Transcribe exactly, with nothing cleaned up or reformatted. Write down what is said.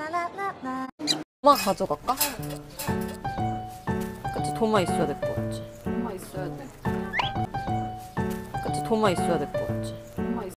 도마 가져갈까? 그치, 도마 있어야 될 것 같지. 도마 있어야 돼. 그치, 도마 있어야 될 것 같지.